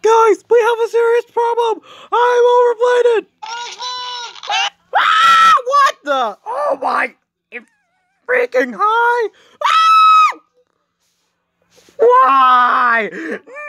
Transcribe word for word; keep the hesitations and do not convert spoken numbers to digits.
Guys, we have a serious problem. I'm overbladed. Ah, what the? Oh my! It's freaking high. Ah! Why?